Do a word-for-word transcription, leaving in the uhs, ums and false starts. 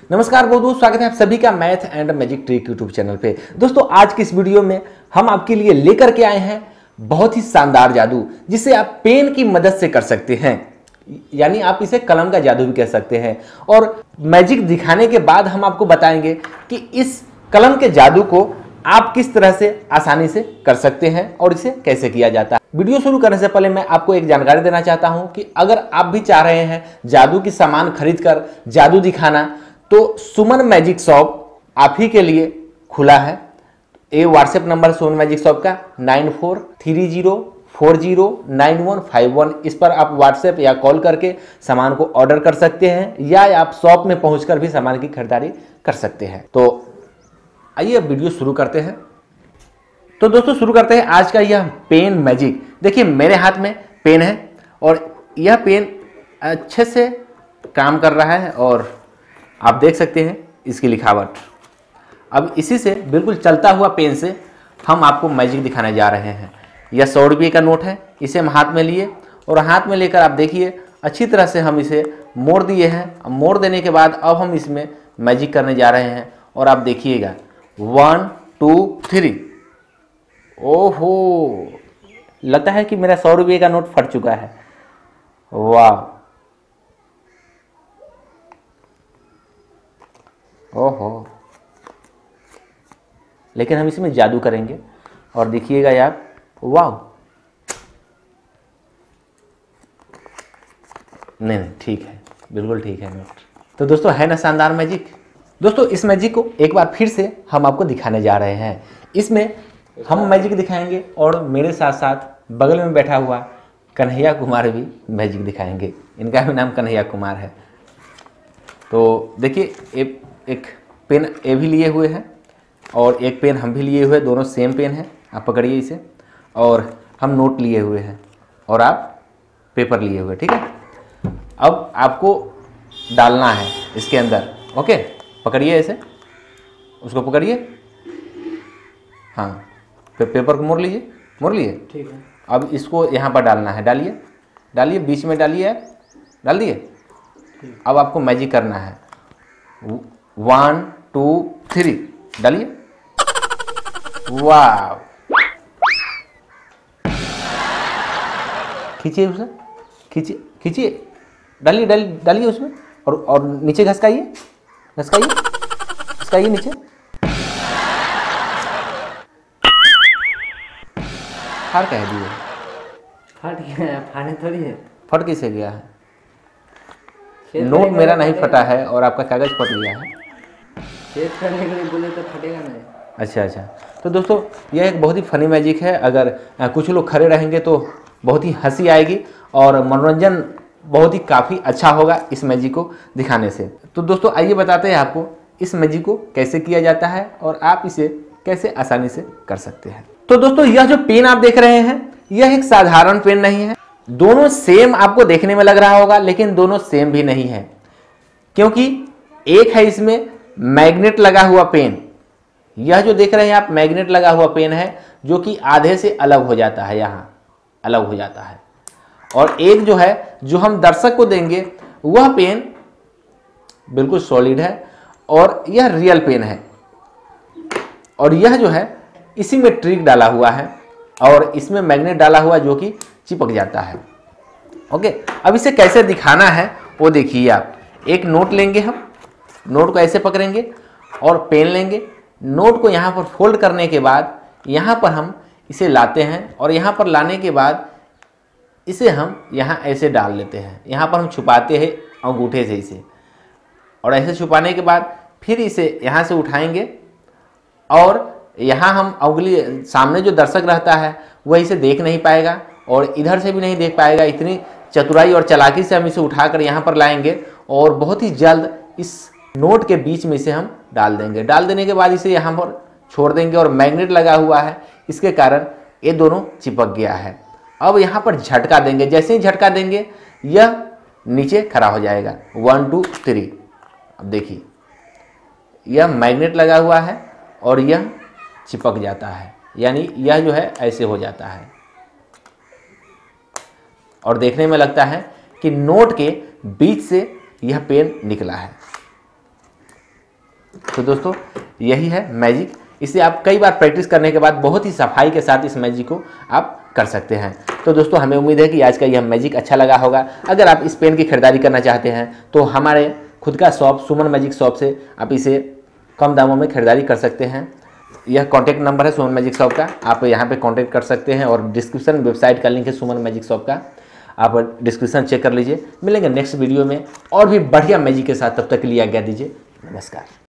नमस्कार बहुत बहुत स्वागत है आप सभी का math and magic trick YouTube channel पे। दोस्तों आज की इस वीडियो में हम आपके लिए लेकर के आए हैं बहुत ही शानदार जादू, जिसे आप पेन की मदद से कर सकते हैं, यानी आप इसे कलम का जादू भी कह सकते हैं। और मैजिक दिखाने के बाद हम आपको बताएंगे कि इस कलम के जादू को आप किस तरह से आसानी से कर सकते हैं और इसे कैसे किया जाता है। वीडियो शुरू करने से पहले मैं आपको एक जानकारी देना चाहता हूं कि अगर आप भी चाह रहे हैं जादू की सामान खरीदकर जादू दिखाना, तो सुमन मैजिक शॉप आप ही के लिए खुला है। ये WhatsApp number Suman magic shop का nine four three zero four zero nine one five one, इस पर आप व्हाट्सएप या कॉल करके सामान को ऑर्डर कर सकते हैं, या आप शॉप में पहुंचकर भी सामान की खरीदारी कर सकते हैं। तो आइए अब वीडियो शुरू करते हैं। तो दोस्तों शुरू करते हैं आज का यह पेन मैजिक। देखिए मेरे हाथ में पेन है और यह पेन अच्छे से काम कर रहा है और आप देख सकते हैं इसकी लिखावट। अब इसी से बिल्कुल चलता हुआ पेन से हम आपको मैजिक दिखाने जा रहे हैं। यह सौ रुपये का नोट है, इसे हम हाथ में लिए और हाथ में लेकर आप देखिए अच्छी तरह से हम इसे मोड़ दिए हैं। मोड़ देने के बाद अब हम इसमें मैजिक करने जा रहे हैं और आप देखिएगा वन टू थ्री। ओहो, लगता है कि मेरा सौ रुपये का नोट फट चुका है। वाह, ओहो, लेकिन हम इसमें जादू करेंगे और देखिएगा यार, वाह, नहीं नहीं ठीक है, बिल्कुल ठीक है नोट। तो दोस्तों है ना शानदार मैजिक। दोस्तों इस मैजिक को एक बार फिर से हम आपको दिखाने जा रहे हैं। इसमें हम मैजिक दिखाएंगे और मेरे साथ साथ बगल में बैठा हुआ कन्हैया कुमार भी मैजिक दिखाएंगे। इनका भी नाम कन्हैया कुमार है। तो देखिए एक, एक पेन ए भी लिए हुए हैं और एक पेन हम भी लिए हुए, दोनों सेम पेन है। आप पकड़िए इसे, और हम नोट लिए हुए हैं और आप पेपर लिए हुए, ठीक है। अब आपको डालना है इसके अंदर। ओके, पकड़िए इसे, उसको पकड़िए, हाँ, पे, पेपर को मोड़ लीजिए, मोड़ लिए, ठीक है। अब इसको यहाँ पर डालना है, डालिए डालिए, बीच में डालिए, डाल दिए। अब आपको मैजिक करना है, वन टू थ्री, डालिए। वाह, खींचिए उसे, खींचिए खींचिए, डालिए डालिए डालिए उसमें, और और नीचे घसकाइए घसकाइए घसकाइए नीचे। फाड़ कह दिए, फट गया, फाड़े थोड़ी है। फट कैसे गया है? नोट मेरा नहीं फटा है और आपका कागज फट गया है। चेक करने के लिए बोले तो फटेगा नहीं। अच्छा अच्छा, तो दोस्तों यह एक बहुत ही फनी मैजिक है। अगर आ, कुछ लोग खड़े रहेंगे तो बहुत ही हंसी आएगी और मनोरंजन बहुत ही काफ़ी अच्छा होगा इस मैजिक को दिखाने से। तो दोस्तों आइए बताते हैं आपको इस मैजिक को कैसे किया जाता है और आप इसे कैसे आसानी से कर सकते हैं। तो दोस्तों यह जो पेन आप देख रहे हैं, यह एक साधारण पेन नहीं है। दोनों सेम आपको देखने में लग रहा होगा, लेकिन दोनों सेम भी नहीं है, क्योंकि एक है इसमें मैग्नेट लगा हुआ पेन। यह जो देख रहे हैं आप मैग्नेट लगा हुआ पेन है, जो कि आधे से अलग हो जाता है, यहाँ अलग हो जाता है। और एक जो है जो हम दर्शक को देंगे, वह पेन बिल्कुल सॉलिड है और यह रियल पेन है। और यह जो है इसी में ट्रिक डाला हुआ है और इसमें मैग्नेट डाला हुआ जो कि चिपक जाता है। ओके, अब इसे कैसे दिखाना है वो देखिए आप। एक नोट लेंगे, हम नोट को ऐसे पकड़ेंगे और पेन लेंगे। नोट को यहाँ पर फोल्ड करने के बाद यहाँ पर हम इसे लाते हैं और यहाँ पर लाने के बाद इसे हम यहाँ ऐसे डाल लेते हैं। यहाँ पर हम छुपाते हैं अंगूठे से इसे, और ऐसे छुपाने के बाद फिर इसे यहाँ से उठाएंगे और यहाँ हम उंगली, सामने जो दर्शक रहता है वह इसे देख नहीं पाएगा और इधर से भी नहीं देख पाएगा। इतनी चतुराई और चालाकी से हम इसे उठाकर यहाँ पर लाएंगे और बहुत ही जल्द इस नोट के बीच में इसे हम डाल देंगे। डाल देने के बाद इसे यहाँ पर छोड़ देंगे और मैग्नेट लगा हुआ है, इसके कारण ये दोनों चिपक गया है। अब यहाँ पर झटका देंगे, जैसे ही झटका देंगे यह नीचे खड़ा हो जाएगा। वन टू थ्री, अब देखिए यह मैग्नेट लगा हुआ है और यह चिपक जाता है, यानी यह जो है ऐसे हो जाता है और देखने में लगता है कि नोट के बीच से यह पेन निकला है। तो दोस्तों यही है मैजिक। इसे आप कई बार प्रैक्टिस करने के बाद बहुत ही सफाई के साथ इस मैजिक को आप कर सकते हैं। तो दोस्तों हमें उम्मीद है कि आज का यह मैजिक अच्छा लगा होगा। अगर आप इस पेन की खरीदारी करना चाहते हैं तो हमारे खुद का शॉप सुमन मैजिक शॉप से आप इसे कम दामों में खरीदारी कर सकते हैं। यह कॉन्टैक्ट नंबर है सुमन मैजिक शॉप का, आप यहाँ पे कांटेक्ट कर सकते हैं। और डिस्क्रिप्शन वेबसाइट का लिंक है सुमन मैजिक शॉप का, आप डिस्क्रिप्शन चेक कर लीजिए। मिलेंगे नेक्स्ट वीडियो में और भी बढ़िया मैजिक के साथ, तब तक के लिए आज्ञा दीजिए। नमस्कार।